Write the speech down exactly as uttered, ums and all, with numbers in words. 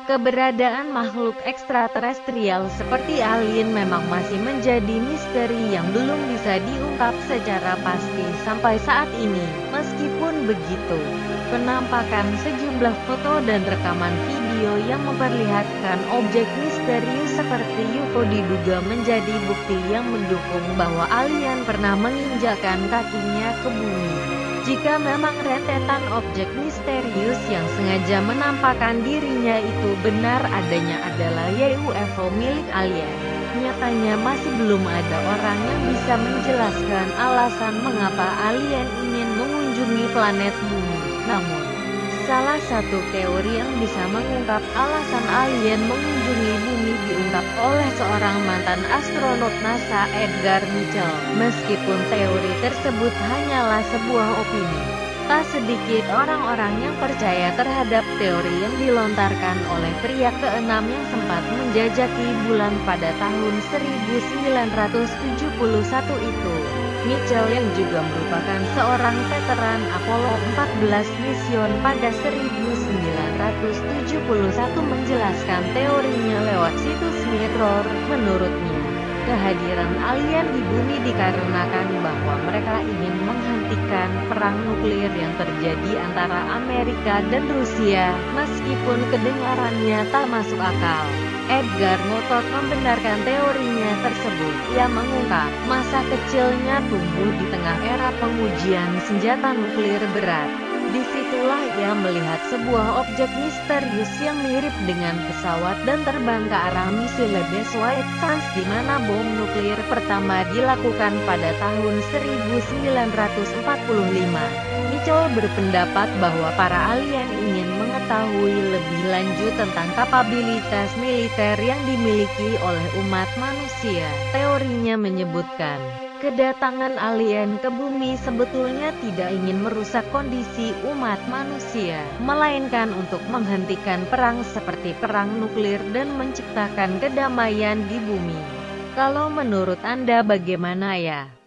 Keberadaan makhluk ekstraterestrial seperti alien memang masih menjadi misteri yang belum bisa diungkap secara pasti sampai saat ini. Meskipun begitu, penampakan sejumlah foto dan rekaman video yang memperlihatkan objek misterius seperti U F O diduga menjadi bukti yang mendukung bahwa alien pernah menginjakkan kakinya ke bumi. Jika memang rentetan objek misterius yang sengaja menampakkan dirinya itu benar adanya adalah U F O milik alien, nyatanya masih belum ada orang yang bisa menjelaskan alasan mengapa alien ingin mengunjungi planet bumi. Namun, salah satu teori yang bisa mengungkap alasan alien mengunjungi bumi diungkap oleh seorang mantan astronot NASA, Edgar Mitchell. Meskipun teori tersebut hanyalah sebuah opini, tak sedikit orang-orang yang percaya terhadap teori yang dilontarkan oleh pria keenam yang sempat menjajaki bulan pada tahun seribu sembilan ratus tujuh puluh satu itu. Mitchell yang juga merupakan seorang veteran Apollo empat belas mision pada seribu sembilan ratus tujuh puluh satu menjelaskan teorinya lewat situs Mirror. Menurutnya, kehadiran alien di bumi dikarenakan bahwa mereka ingin menghentikan perang nuklir yang terjadi antara Amerika dan Rusia. Meskipun kedengarannya tak masuk akal, Edgar ngotot membenarkan teorinya tersebut. Ia mengungkap masa kecilnya tumbuh di tengah era pengujian senjata nuklir berat. Disitulah ia melihat sebuah objek misterius yang mirip dengan pesawat dan terbang ke arah misi Lebes White Sands di mana bom nuklir pertama dilakukan pada tahun seribu sembilan ratus empat puluh lima. Mitchell berpendapat bahwa para alien ingin mengetahui lebih lanjut tentang kapabilitas militer yang dimiliki oleh umat manusia. Teorinya menyebutkan, kedatangan alien ke bumi sebetulnya tidak ingin merusak kondisi umat manusia, melainkan untuk menghentikan perang seperti perang nuklir dan menciptakan kedamaian di bumi. Kalau menurut Anda bagaimana ya?